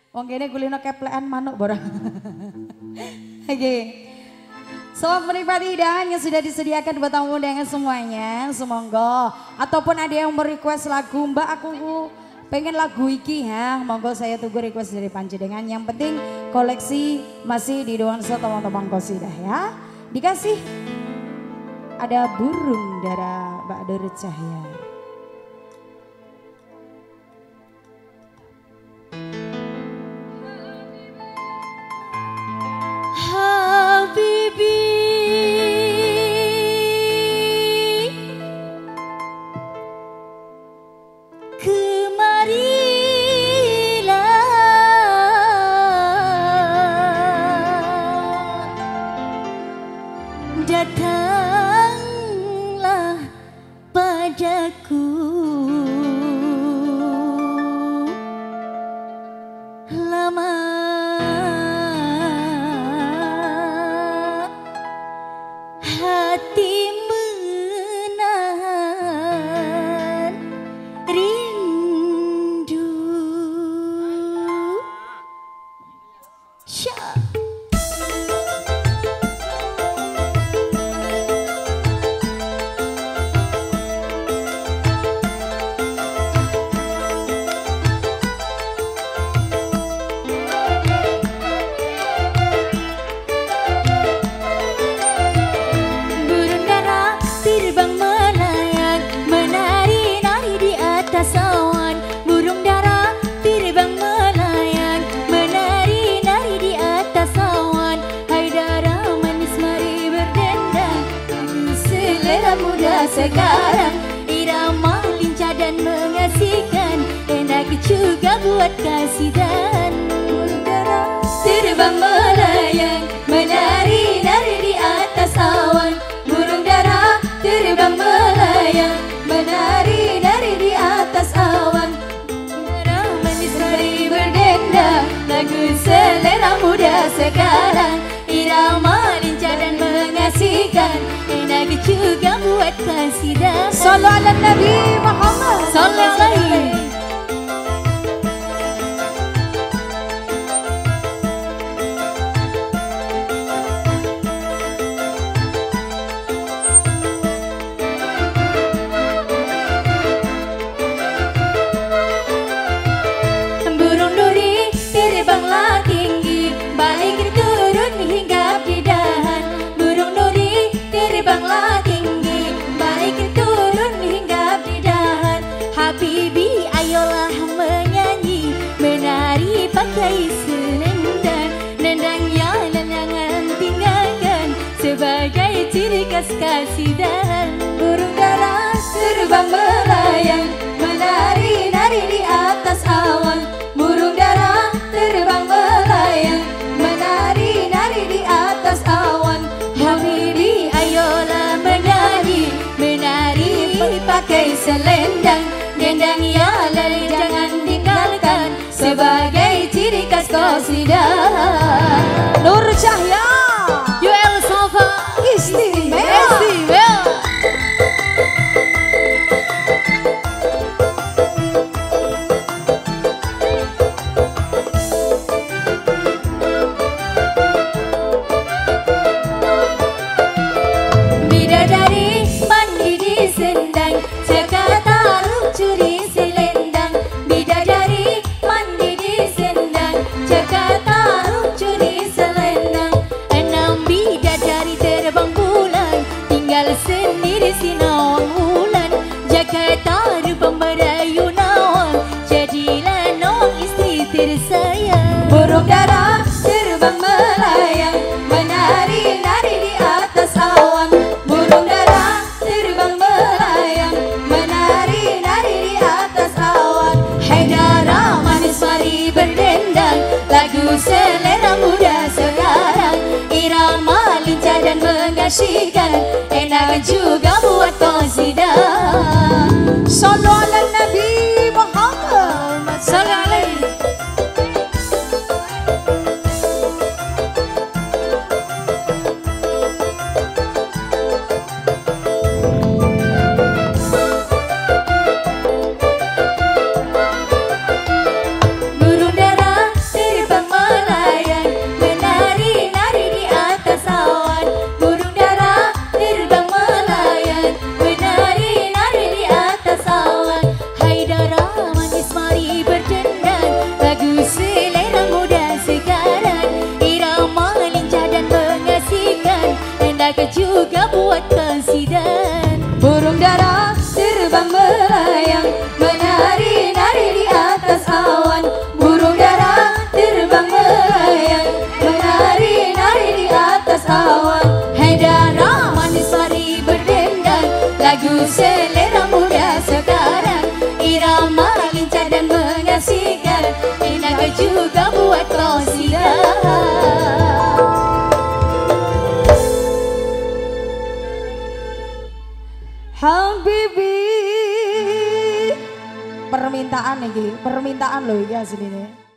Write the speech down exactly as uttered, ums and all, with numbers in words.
Wong kene kulino keplekan manuk borang. Oke. Sobat pribadi dan yang sudah disediakan buat tamu undangan semuanya, semoga ataupun ada yang merequest lagu, Mbak aku pengen lagu iki ya, monggo saya tunggu request dari panjenengan. Yang penting koleksi masih di Nuansa teman-teman Qasidah ya. Dikasih ada burung dara Mbak Dorut Cahya. Habibi datanglah padaku, lama hati menahan rindu. Syah. Sekarang irama lincah dan mengasihkan, enak juga buat kasihan. Terbang melayang, menari-nari di atas awan. Burung dara terbang melayang, menari-nari di atas awan. Dara manis mari berdendang, lagu selera muda sekarang. Irama lincah dan mengasihkan, enak juga buat kasidah. Sallu ala Nabi Muhammad sallallahu alaihi. Burung duri terbanglah tinggi, balik turun hingga di dahan. Burung duri terbanglah tinggi, balik turun hingga di dahan. Habibi ayolah menyanyi, menari pakai selendang. Nendangnya jangan tinggalkan, sebagai ciri khas kasidahan. Burung dara terbang melayang, menari-nari di atas awan. Burung dara terbang melayang, menari-nari di atas awan. Habibi ayolah menyanyi, menari pakai selendang. Gendang ya lali jangan tinggalkan, sebagai ciri khas qasidah. Nur Cahya U L Safa istimewa. istimewa. Bidadari mandi di sendang, cekak taruh curi selendang. Bidadari mandi di sendang, cekak taruh curi selendang. Enam bidadari terbang bulan, tinggal sendiri si nawang bulan. Jaga taruh pemberayu nawang, jadilah nawang istri tersayang. Burung dara terbang melayang, menari-nari di atas awan. Burung dara terbang melayang, menari-nari di atas awan. Hai dara manis mari berdendang, lagu selera muda sekarang. Irama lincah dan mengasihkan, enak juga buat qasidah. Sallu ala Nabi Muhammad sallallahu alaihi. iki, permintaan loh iki asline.